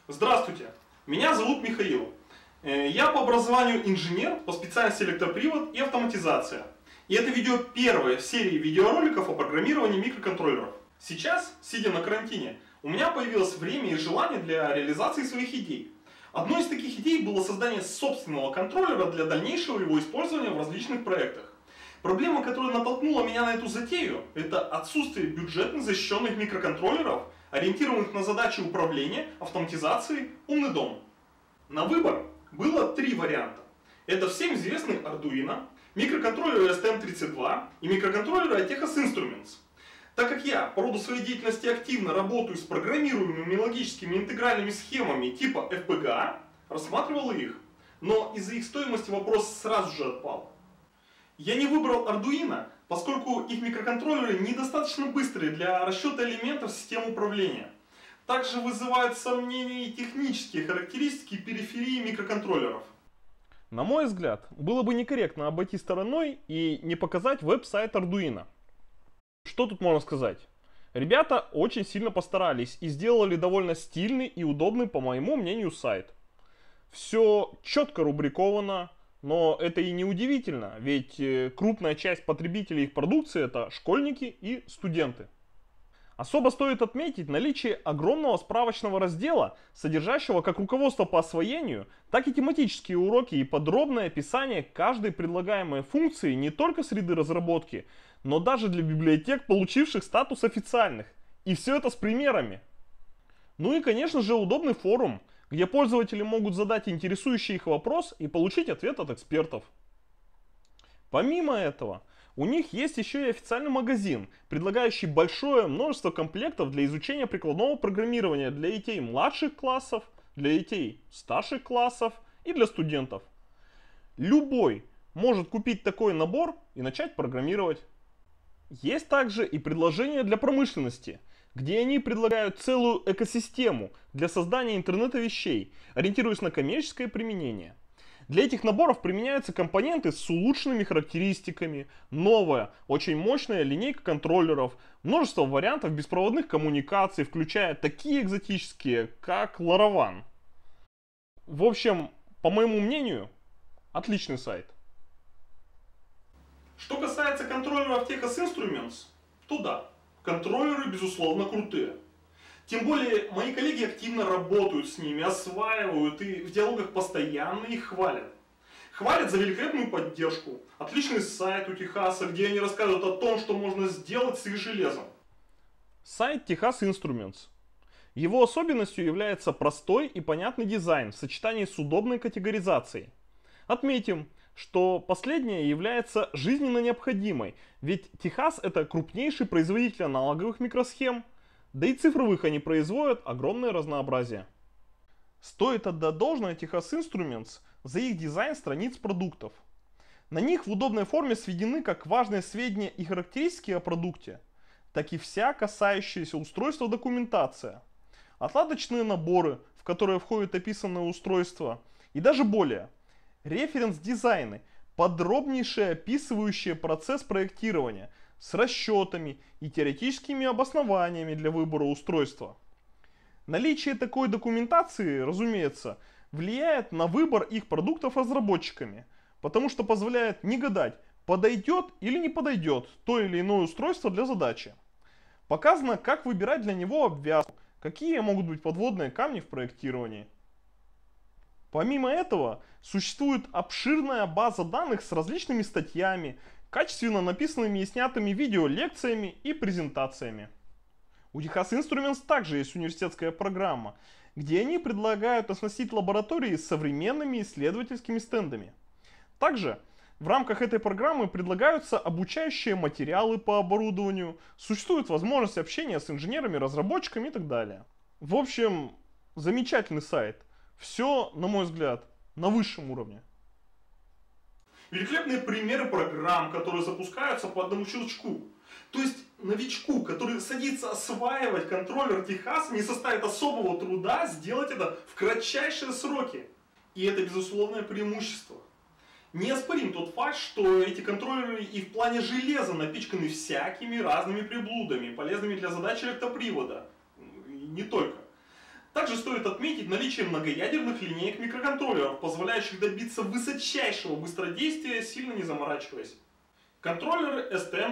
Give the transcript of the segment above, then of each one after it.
Здравствуйте, меня зовут Михаил. Я по образованию инженер, по специальности электропривод и автоматизация. И это видео первое в серии видеороликов о программировании микроконтроллеров. Сейчас, сидя на карантине, у меня появилось время и желание для реализации своих идей. Одной из таких идей было создание собственного контроллера для дальнейшего его использования в различных проектах. Проблема, которая натолкнула меня на эту затею, это отсутствие бюджетно защищенных микроконтроллеров, ориентированных на задачи управления, автоматизации, умный дом. На выбор было три варианта. Это всем известный Arduino, микроконтроллеры STM32 и микроконтроллеры Texas Instruments. Так как я по роду своей деятельности активно работаю с программируемыми логическими интегральными схемами типа FPGA, рассматривал их. Но из-за их стоимости вопрос сразу же отпал. Я не выбрал Arduino, поскольку их микроконтроллеры недостаточно быстрые для расчета элементов системы управления. Также вызывают сомнения и технические характеристики периферии микроконтроллеров. На мой взгляд, было бы некорректно обойти стороной и не показать веб-сайт Arduino. Что тут можно сказать? Ребята очень сильно постарались и сделали довольно стильный и удобный, по моему мнению, сайт. Все четко рубриковано, но это и не удивительно, ведь крупная часть потребителей их продукции это школьники и студенты. Особо стоит отметить наличие огромного справочного раздела, содержащего как руководство по освоению, так и тематические уроки и подробное описание каждой предлагаемой функции не только среды разработки, но даже для библиотек, получивших статус официальных. И все это с примерами. Ну и конечно же удобный форум, где пользователи могут задать интересующий их вопрос и получить ответ от экспертов. Помимо этого, у них есть еще и официальный магазин, предлагающий большое множество комплектов для изучения прикладного программирования для детей младших классов, для детей старших классов и для студентов. Любой может купить такой набор и начать программировать. Есть также и предложения для промышленности, где они предлагают целую экосистему для создания интернета вещей, ориентируясь на коммерческое применение. Для этих наборов применяются компоненты с улучшенными характеристиками, новая, очень мощная линейка контроллеров, множество вариантов беспроводных коммуникаций, включая такие экзотические, как Laravan. В общем, по моему мнению, отличный сайт. Что касается контроллеров Texas Instruments, то да, контроллеры безусловно крутые. Тем более мои коллеги активно работают с ними, осваивают и в диалогах постоянно их хвалят. Хвалят за великолепную поддержку, отличный сайт у Техаса, где они рассказывают о том, что можно сделать с их железом. Сайт Texas Instruments. Его особенностью является простой и понятный дизайн в сочетании с удобной категоризацией. Отметим, что последняя является жизненно необходимой, ведь Техас это крупнейший производитель аналоговых микросхем, да и цифровых они производят огромное разнообразие. Стоит отдать должное Texas Instruments за их дизайн страниц продуктов. На них в удобной форме сведены как важные сведения и характеристики о продукте, так и вся касающаяся устройства документация, отладочные наборы, в которые входят описанные устройства, и даже более. Референс-дизайны, подробнейшие описывающие процесс проектирования с расчетами и теоретическими обоснованиями для выбора устройства. Наличие такой документации, разумеется, влияет на выбор их продуктов разработчиками, потому что позволяет не гадать, подойдет или не подойдет то или иное устройство для задачи. Показано, как выбирать для него обвязку, какие могут быть подводные камни в проектировании. Помимо этого, существует обширная база данных с различными статьями, качественно написанными и снятыми видео лекциями и презентациями. У Texas Instruments также есть университетская программа, где они предлагают оснастить лаборатории с современными исследовательскими стендами. Также в рамках этой программы предлагаются обучающие материалы по оборудованию, существует возможность общения с инженерами-разработчиками и так далее. В общем, замечательный сайт. Все, на мой взгляд, на высшем уровне. Великолепные примеры программ, которые запускаются по одному щелчку. То есть новичку, который садится осваивать контроллер Техас, не составит особого труда сделать это в кратчайшие сроки. И это безусловное преимущество. Неоспорим тот факт, что эти контроллеры и в плане железа напичканы всякими разными приблудами, полезными для задач электропривода. И не только. Также стоит отметить наличие многоядерных линеек микроконтроллеров, позволяющих добиться высочайшего быстродействия, сильно не заморачиваясь. Контроллеры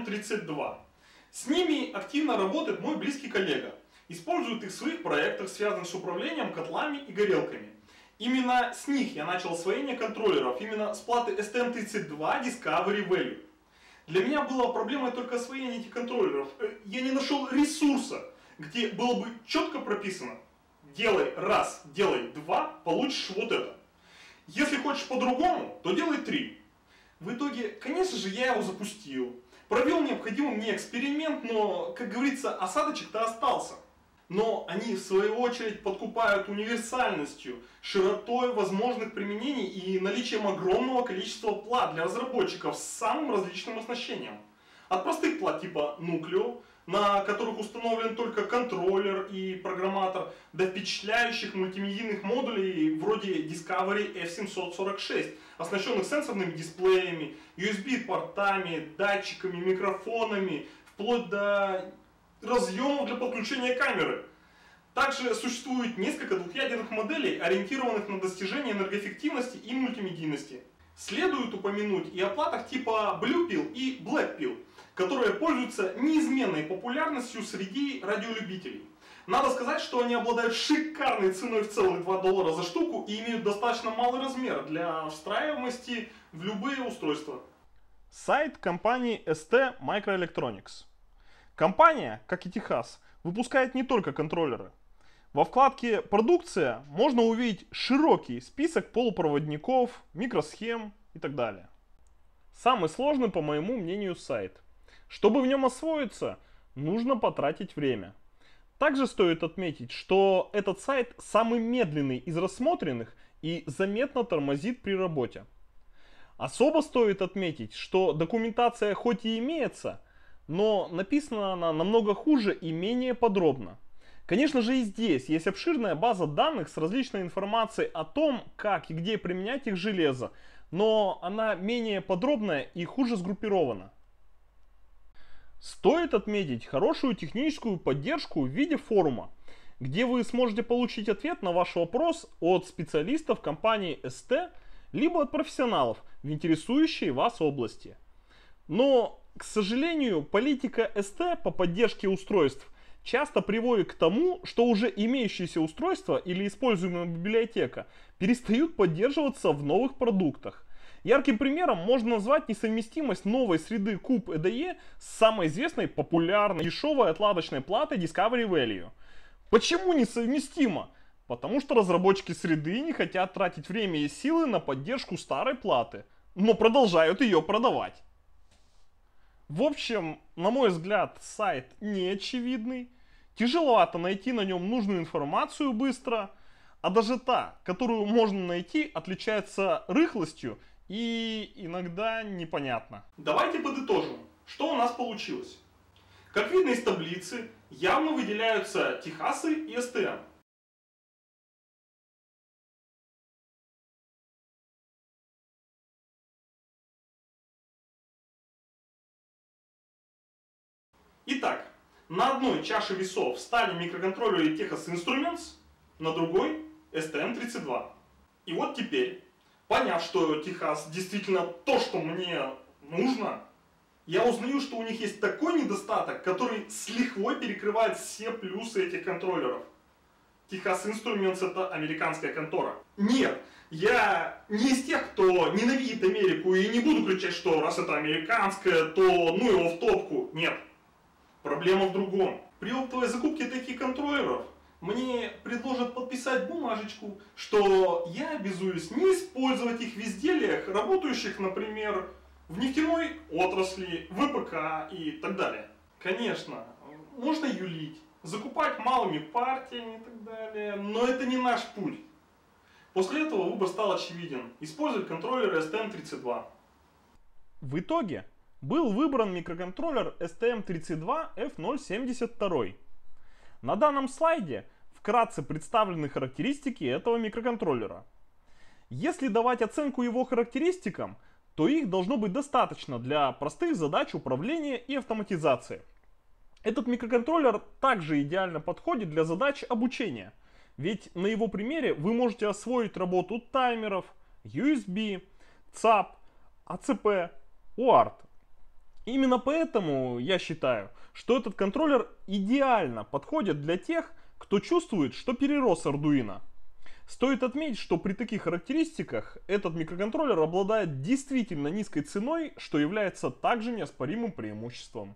STM32. С ними активно работает мой близкий коллега. Использует их в своих проектах, связанных с управлением котлами и горелками. Именно с них я начал освоение контроллеров, именно с платы STM32 Discovery Value. Для меня была проблемой только освоение этих контроллеров. Я не нашел ресурса, где было бы четко прописано: делай раз, делай два, получишь вот это. Если хочешь по-другому, то делай 3. В итоге, конечно же, я его запустил. Провел необходимый мне эксперимент, но, как говорится, осадочек-то остался. Но они, в свою очередь, подкупают универсальностью, широтой возможных применений и наличием огромного количества плат для разработчиков с самым различным оснащением. От простых плат типа Nucleo, на которых установлен только контроллер и программатор, до впечатляющих мультимедийных модулей вроде Discovery F746, оснащенных сенсорными дисплеями, USB-портами, датчиками, микрофонами, вплоть до разъемов для подключения камеры. Также существует несколько двухъядерных моделей, ориентированных на достижение энергоэффективности и мультимедийности. Следует упомянуть и о платах типа Blue Pill и Black Pill, которые пользуются неизменной популярностью среди радиолюбителей. Надо сказать, что они обладают шикарной ценой в целых $2 за штуку и имеют достаточно малый размер для встраиваемости в любые устройства. Сайт компании ST Microelectronics. Компания, как и Техас, выпускает не только контроллеры. Во вкладке «Продукция» можно увидеть широкий список полупроводников, микросхем и так далее. Самый сложный, по моему мнению, сайт. Чтобы в нем освоиться, нужно потратить время. Также стоит отметить, что этот сайт самый медленный из рассмотренных и заметно тормозит при работе. Особо стоит отметить, что документация хоть и имеется, но написана она намного хуже и менее подробно. Конечно же, и здесь есть обширная база данных с различной информацией о том, как и где применять их железо, но она менее подробная и хуже сгруппирована. Стоит отметить хорошую техническую поддержку в виде форума, где вы сможете получить ответ на ваш вопрос от специалистов компании ST, либо от профессионалов в интересующей вас области. Но, к сожалению, политика ST по поддержке устройств часто приводит к тому, что уже имеющиеся устройства или используемая библиотека перестают поддерживаться в новых продуктах. Ярким примером можно назвать несовместимость новой среды Cube EDE с самой известной, популярной, дешевой отладочной платой Discovery Value. Почему несовместимо? Потому что разработчики среды не хотят тратить время и силы на поддержку старой платы, но продолжают ее продавать. В общем, на мой взгляд, сайт не очевидный, тяжеловато найти на нем нужную информацию быстро, а даже та, которую можно найти, отличается рыхлостью и иногда непонятно. Давайте подытожим, что у нас получилось. Как видно из таблицы, явно выделяются Техасы и STM. Итак, на одной чаше весов стали микроконтроллеры Texas Instruments, на другой STM32. И вот теперь, поняв, что Техас действительно то, что мне нужно, я узнаю, что у них есть такой недостаток, который с лихвой перекрывает все плюсы этих контроллеров. Texas Instruments — это американская контора. Нет, я не из тех, кто ненавидит Америку, и не буду кричать, что раз это американская, то ну его в топку. Нет. Проблема в другом. При оптовой закупке таких контроллеров мне предложат подписать бумажечку, что я обязуюсь не использовать их в изделиях, работающих, например, в нефтяной отрасли, ВПК и так далее. Конечно, можно юлить, закупать малыми партиями и так далее, но это не наш путь. После этого выбор стал очевиден. Использовать контроллеры STM32. В итоге был выбран микроконтроллер STM32F072. На данном слайде вкратце представлены характеристики этого микроконтроллера. Если давать оценку его характеристикам, то их должно быть достаточно для простых задач управления и автоматизации. Этот микроконтроллер также идеально подходит для задач обучения. Ведь на его примере вы можете освоить работу таймеров, USB, ЦАП, АЦП, UART. Именно поэтому я считаю, что этот контроллер идеально подходит для тех, кто чувствует, что перерос Arduino. Стоит отметить, что при таких характеристиках этот микроконтроллер обладает действительно низкой ценой, что является также неоспоримым преимуществом.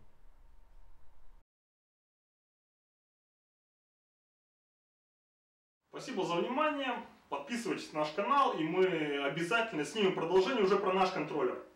Спасибо за внимание. Подписывайтесь на наш канал, и мы обязательно снимем продолжение уже про наш контроллер.